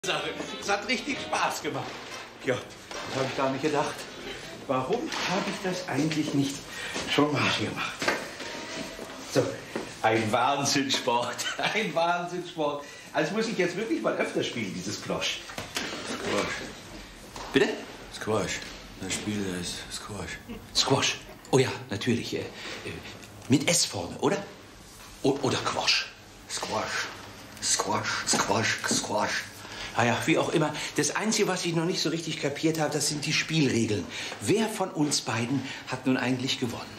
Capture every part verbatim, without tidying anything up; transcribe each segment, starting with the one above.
Sache. Es hat richtig Spaß gemacht. Ja, das habe ich gar nicht gedacht. Warum habe ich das eigentlich nicht schon mal gemacht? So, ein Wahnsinnssport, ein Wahnsinnssport. Also muss ich jetzt wirklich mal öfter spielen, dieses Squash. Squash. Bitte? Squash. Das Spiel ist Squash. Squash. Oh ja, natürlich. Äh, äh, mit S vorne, oder? O oder Quash. Squash. Squash, Squash, Squash. Ah ja, wie auch immer. Das Einzige, was ich noch nicht so richtig kapiert habe, das sind die Spielregeln. Wer von uns beiden hat nun eigentlich gewonnen?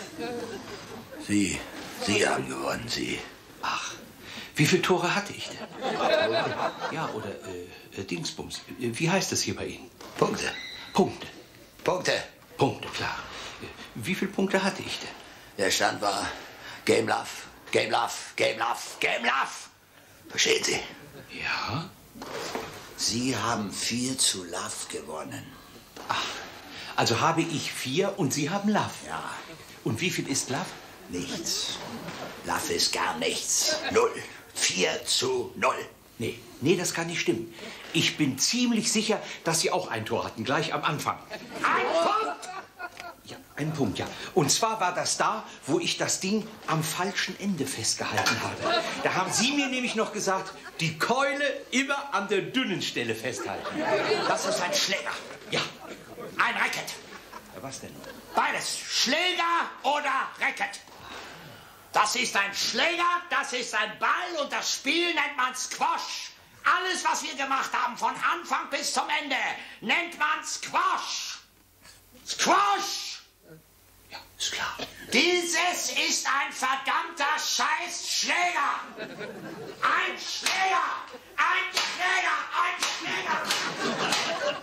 Sie. Sie haben gewonnen, Sie. Ach, wie viele Tore hatte ich denn? Ja, oder äh, Dingsbums. Wie heißt das hier bei Ihnen? Punkte. Punkte. Punkte. Punkte, klar. Wie viele Punkte hatte ich denn? Der Stand war Game Love, Game Love, Game Love, Game Love. Verstehen Sie? Ja? Sie haben vier zu Love gewonnen. Ach, also habe ich vier und Sie haben Love. Ja. Und wie viel ist Love? Nichts. Love ist gar nichts. Null. Vier zu null. Nee, nee, das kann nicht stimmen. Ich bin ziemlich sicher, dass Sie auch ein Tor hatten, gleich am Anfang. Ein Punkt! Ja, ein Punkt, ja. Und zwar war das da, wo ich das Ding am falschen Ende festgehalten habe. Da haben Sie mir nämlich noch gesagt, die Keule immer an der dünnen Stelle festhalten. Das ist ein Schläger. Ja. Ein Racket. Ja, was denn? Beides. Schläger oder Racket. Das ist ein Schläger, das ist ein Ball und das Spiel nennt man Squash. Alles, was wir gemacht haben, von Anfang bis zum Ende, nennt man Squash. Squash! Ja, ist klar. Dieses ist ein verdammter Scheiß-Schläger. Ein Schläger! Ein Schläger! Ein Schläger!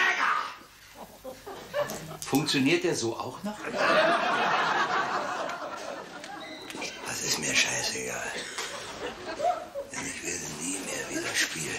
Schläger! Funktioniert der so auch noch? Das ist mir scheißegal. Denn ich werde nie mehr wieder spielen.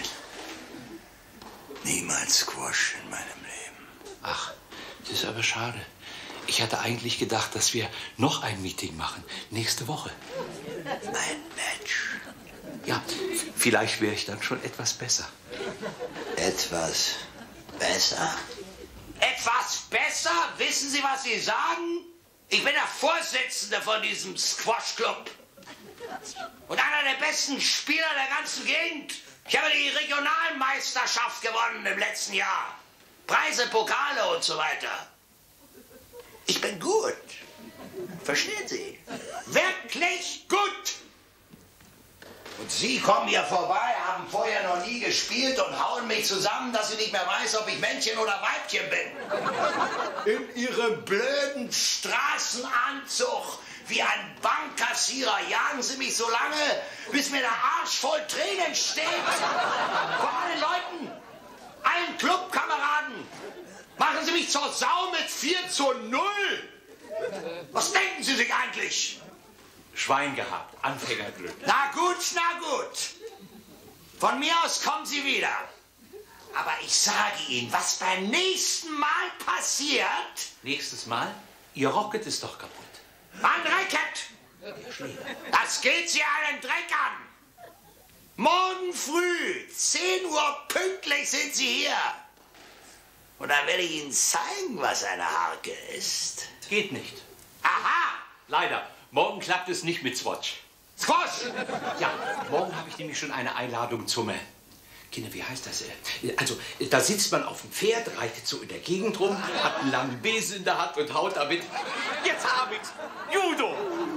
Niemals Squash in meinem Leben. Ach, das ist aber schade. Ich hatte eigentlich gedacht, dass wir noch ein Meeting machen. Nächste Woche. Ein Match. Ja, vielleicht wäre ich dann schon etwas besser. Etwas besser? Etwas besser? Wissen Sie, was Sie sagen? Ich bin der Vorsitzende von diesem Squash-Club. Und einer der besten Spieler der ganzen Gegend. Ich habe die Regionalmeisterschaft gewonnen im letzten Jahr. Preise, Pokale und so weiter. Ich bin gut. Verstehen Sie? Wirklich gut. Und Sie kommen hier vorbei, haben vorher noch nie gespielt und hauen mich zusammen, dass ich nicht mehr weiß, ob ich Männchen oder Weibchen bin. In Ihrem blöden Straßenanzug wie ein Bankkassierer jagen Sie mich so lange, bis mir der Arsch voll Tränen steht. Vor allen Leuten, allen Clubkameraden. Machen Sie mich zur Sau mit vier zu null. Was denken Sie sich eigentlich? Schwein gehabt, Anfängerglück. Na gut, na gut. Von mir aus kommen Sie wieder. Aber ich sage Ihnen, was beim nächsten Mal passiert... Nächstes Mal? Ihr Rocket ist doch kaputt. Mein Racket! Das geht Sie einen Dreck an. Morgen früh, zehn Uhr pünktlich sind Sie hier. Und dann werde ich Ihnen zeigen, was eine Harke ist. Geht nicht. Aha! Leider. Morgen klappt es nicht mit Squash. Squash! Ja, morgen habe ich nämlich schon eine Einladung zum... Äh, Kinder, wie heißt das? Äh, also, äh, da sitzt man auf dem Pferd, reitet so in der Gegend rum, hat einen langen Besen in der Hand und haut damit... Jetzt habe ich's! Judo!